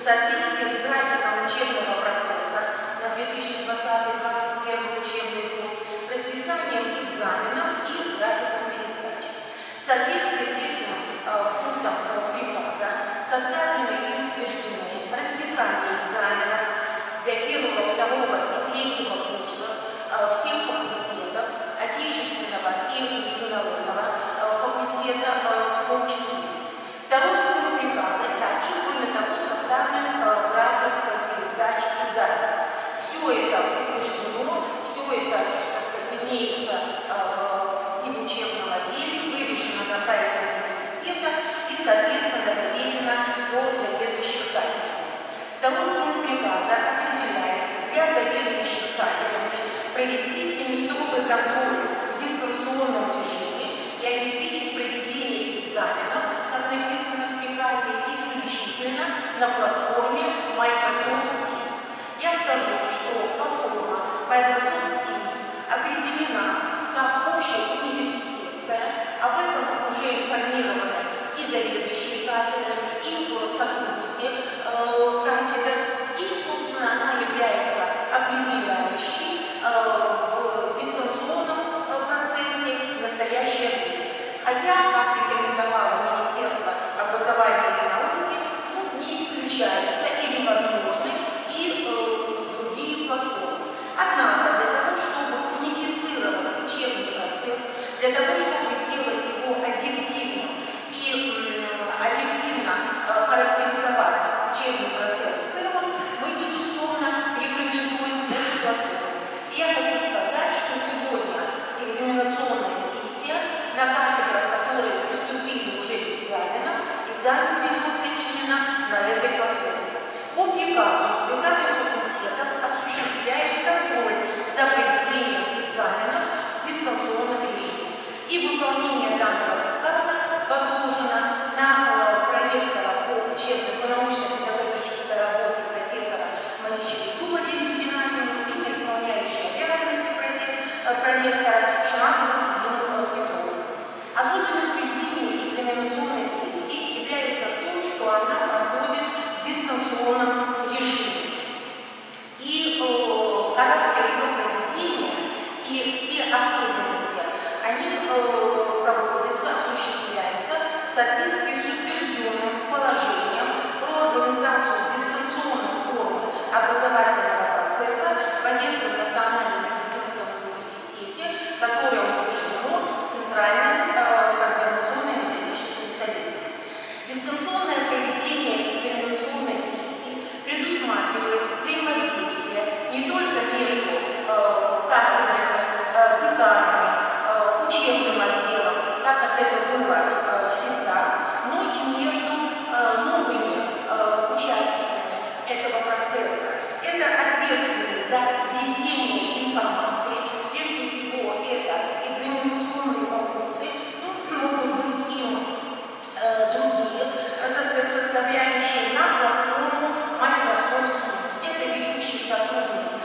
соответствии с графиком учебного процесса на 2020-2021 учебный год, расписанием экзаменов и графиком пересдачи. В соответствии с этим пунктом приказа составлены и утверждены расписание экзаменов для первого, второго и третьего курсов всех факультетов, отечественного и международного факультета в том числе. Второй пункт приказа, да, и кроме того составлен график пересдачи экзаменов. Все это утверждено, все это, так сказать, имеется и в учебном отделе, вывешено на сайте университета и, соответственно, доведено до заведующих кафедрами. Второй пункт приказа определяет для заведующих кафедрами провести семестровый контроль в дистанционном режиме и обеспечить проведение экзаменов, как написано в приказе, исключительно на платформе Microsoft Teams. Я скажу, что платформа Microsoft Teams определена как общеуниверситетская, об этом уже информированы и заведующие кафедрами, и сотрудники кафедр, и, собственно, она является определяющей в дистанционном процессе в настоящее время. Хотя, как рекомендовало Министерство образования и науки, не исключаются или возможны и другие платформы. Однако, для того, чтобы унифицировать учебный процесс, для того, чтобы сделать его объективным и объективно характеризовать учебный процесс в целом, мы, безусловно, рекомендуем эту платформу. И я хочу сказать, что сегодня экзаменационная сессия на кафедрах, которые приступили уже к экзаменам, экзамен ведется именно на этой платформе. По приказу деканы факультетов осуществляют контроль за проведением экзаменов в дистанционном режиме. И выполнение данного приказа возложено на проректора по научно-педагогической работе профессора Маричеву Валерию Геннадьевну и на исполняющую обязанности проректора Шмакову Елену Петровну. Особенностью зимней экзаменационной сессии является то, что она проходит в дистанционном режиме. И характер ее проведения и все особенности, они проводятся, осуществляются в соответствии с утвержденным положением про организацию дистанционных форм образовательного процесса в Одесском национальном медицинском университете, которое утверждено Центральным координационным методическим советом. Дистанционное проведение экзаменационной сессии предусматривает взаимодействие не только между кафедрами, деканами, учебным отделом, так как это было всегда, но и между новыми участниками этого процесса. Это ответственные за введение информации, прежде всего это экзаменационные вопросы, могут быть и другие, так сказать, составляющие на платформу Microsoft Teams. Это ведущий сотрудник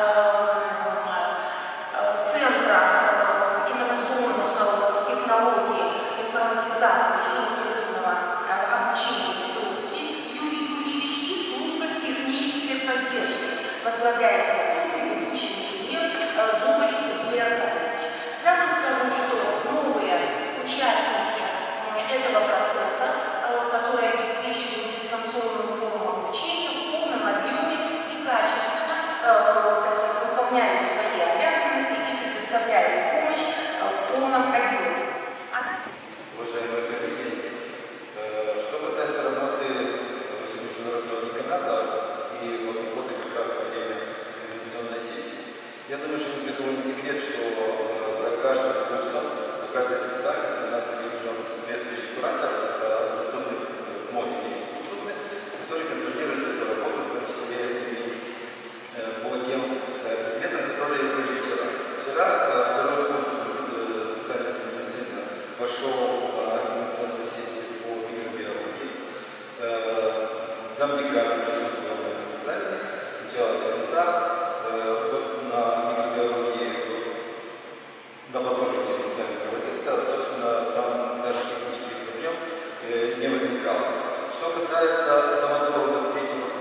Центра инновационных технологий, информатизации и непрерывного обучения Петровский Юрий Юрьевич и служба технической поддержки, возглавляет которую ведущий инженер Зубарев Сергей Аркадьевич. Сразу скажу, что новые участники этого процесса, которые обеспечивают дистанционную форму обучения, в полном объеме и качественно, так сказать, выполняют свои обязанности и предоставляют помощь в полном объеме. Уважаемые коллеги, что касается работы международного деканата и работы как раз в отделе экзаменационной сессии, я думаю, что ни для кого не секрет, что за каждым курсом, за каждой специальностью у нас закреплен соответствующий куратор, это заступник, мой личный заступник, который контролирует эту работу, в том числе и по тем предметам, которые были вчера. Вчера второй курс специальности медицина пошел на экзаменационную сессию по микробиологии. Замдекана присутствовал на этом экзамене с начала до конца. Вот на микробиологии на платформе этих экзаменов проводился, собственно, там даже технических проблем не возникало. Что касается стоматологов третьего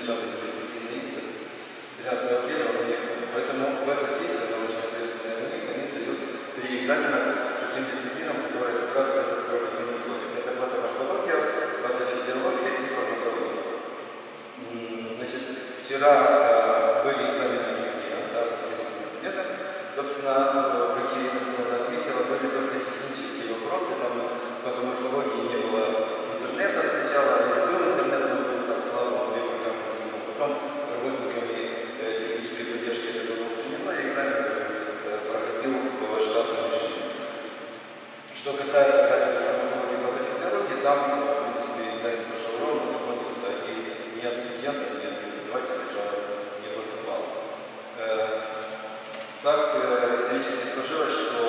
штаты дискуссионный испыт 13 апреля он уехал. Поэтому в эту сессию, она очень ответственная у них, они сдают 3 экзамена по тем дисциплинам, которые как раз в этот проводительный входит. Это патоморфология, патофизиология и фармакология. Значит, вчера были экзамены везде, да, по всем этим предметам. Собственно, как Ирина Петровна отметила, были только технические вопросы, там патоморфологии не было интернета сначала, был интернет, но был там, слава богу, 2 программы, потом работниками технической поддержки это было устранено, и экзамен проходил в штатном режиме. Что касается кафедры фармакологии и патофизиологии, там, в принципе, экзамен прошел ровно, закончился, и ни от студентов, ни от преподавателей жалоб не поступало. Так исторически сложилось, что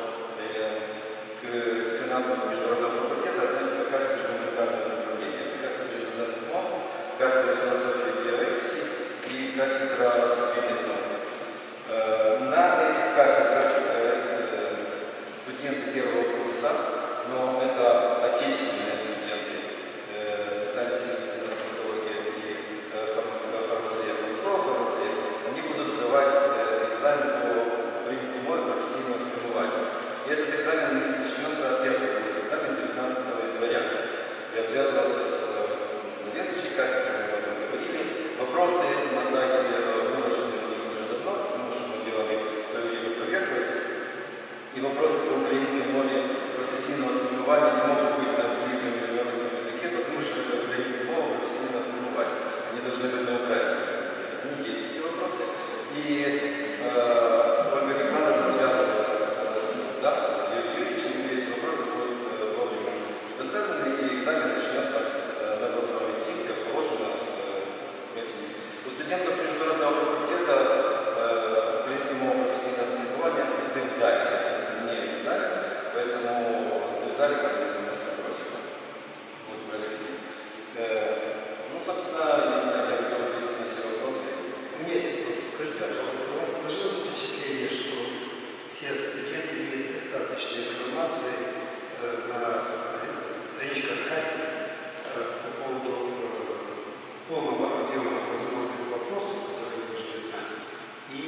к деканату международного факультета относятся кафедры гуманитарного направления. Это кафедра дизайна наук, кафедра философии и биоэтики и кафедра социальных наук. На этих кафедрах студенты первого курса, но это отечественные студенты специальности медицины, стоматология и фармация, слово фармация, они будут сдавать экзамен по украинской мове профессийного преподавателя. И этот экзамен у них начнется, первый будет экзамен 19 января. Я связывался с заведующей кафедрой, мы об этом говорили. Вопросы на сайте выложены у них уже давно, потому что мы делали свою время проверку. И вопросы по украинской мове профессийного преподавания не могут быть на английском или на русском языке, потому что это украинская мова профессийного преподавания. Они должны быть на украинском языке. Они есть эти вопросы. И Ольга Александровна связывает да, юридически эти вопросы будут вовремя предоставлены, и экзамен начнется на платформе Teams, как положено с этим. У студентов международного факультета украинская мова профессийного преподавания это в зале, это не экзамен, поэтому в зале как бы немножко проще будет происходить. Ну, собственно, не знаю, я готов ответить на все вопросы. У меня есть вопрос. Скажите, пожалуйста, у вас сложилось впечатление, что все студенты имеют достаточно информации на страничках кафедры по поводу полного объема возможных вопросов, которые вы должны знать, и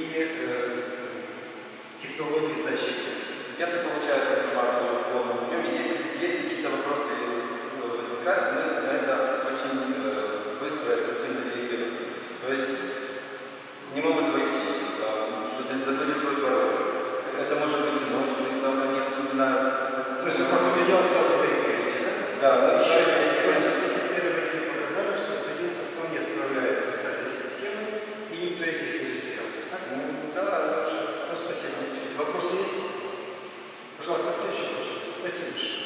технологии сдачи экзамена? Студенты получают информацию в полном объеме. Если какие-то вопросы возникают, мы на это очень быстро и оперативно реагируем. То есть не могут войти, что-то забыли свой пароль. Это может быть и ночью, и там они вспоминают. То есть вы определял сразу реагируете, да? Да, мы исследования показали, что студенты вполне справляются с этой системой, и никто из них не растерялся. Так? да, уже. Ну, спасибо. Вопросы есть? Пожалуйста, кто еще хочет? Спасибо большое.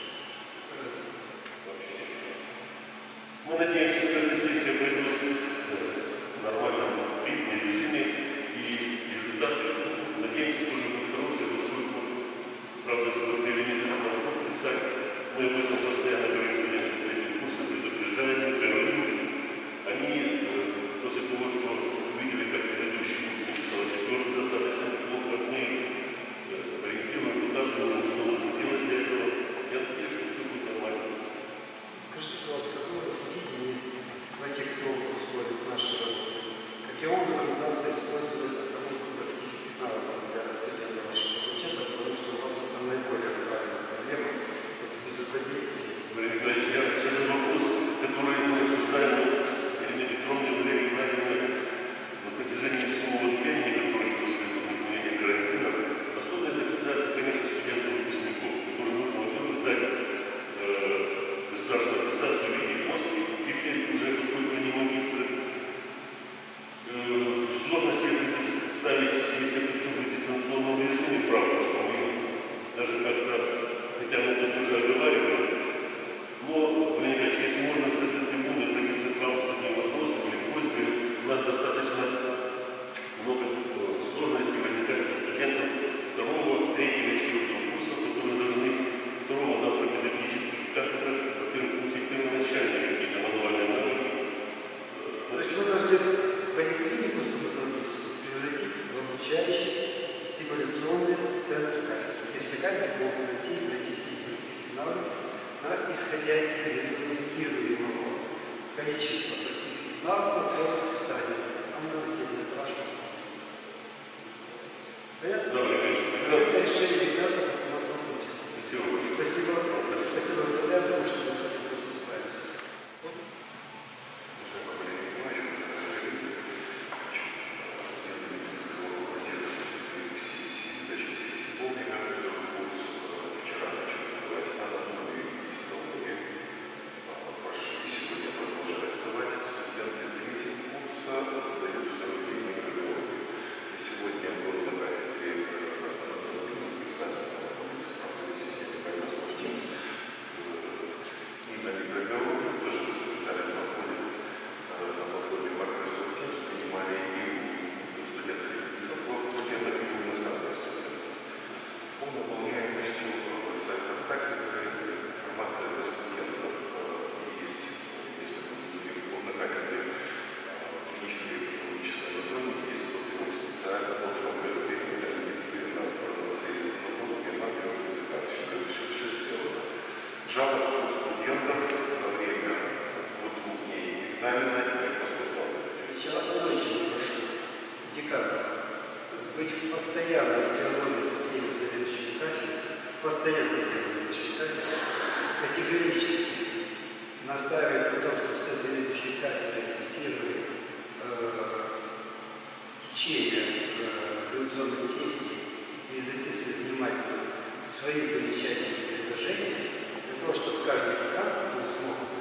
Мы надеемся, что эта сессия пройдет в нормальном режиме, и результаты, надеемся, тоже будут хорошие, поскольку, правда, что в апреле месяце надо подписать, мы об этом постоянно говорим студентам третьего курса, предупреждаем, говорим. Они после того, что увидели, как предыдущий курс написал четвертый, достаточно плохо, мы ориентируем, указываем, что нужно делать для этого. Я надеюсь, что все будет нормально. Скажите, пожалуйста, какое у вас видение в этих новых условиях нашей работы? Каким образом удастся использовать отработку практических навыков для студентов вашего факультета, потому что у вас это наиболее актуальная проблема, это результативность. Валерий Николаевич, это вопрос, который мы обсуждаем с Ириной Петровной временами на протяжении всего времени, которое после возникновения карантина. Особенно это касается, конечно, студентов-выпускников, которым нужно, во-первых, сдать государственную аттестацию в виде после, теперь уже, поскольку они магистры, сложности ставить, если это все будет в дистанционном режиме, правда, что мы даже как-то, хотя мы тут уже оговариваем, но, Валерий Николаевич, если можно с этой трибуны пробиться к вам с таким вопросом или просьбой, у нас достаточно много сложностей возникает у студентов второго, третьего и четвертого курса, которые должны второго на педагогических кафедрах, во-первых, получить первоначальные какие-то мануальные навыки. То есть мы должны поликлинику стоматологическую превратить в обучающий симуляционный центр кафедры, где все кафедры могут пройти сигналы, исходя из регламентируемого количества практических справку по расписанию. Анна Васильевна, это ваш вопрос. Понятно? Да, конечно, Это прекрасно. решение ребята остановить в работе. Спасибо большое. Спасибо. Спасибо. Я думаю, что мы с этим вопросом справимся. Жалоб у студентов за время вот 2 дней экзамена не поступало. Я очень прошу декана быть в постоянном диалоге со всеми заведующими кафедрами, в постоянном диалоге со всеми кафедрами, категорически настаивать на том, чтобы все заведующие кафедры фиксировали течение экзаменационной сессии и записывать внимательно свои замечательные предложения, для того, чтобы каждый декан потом смог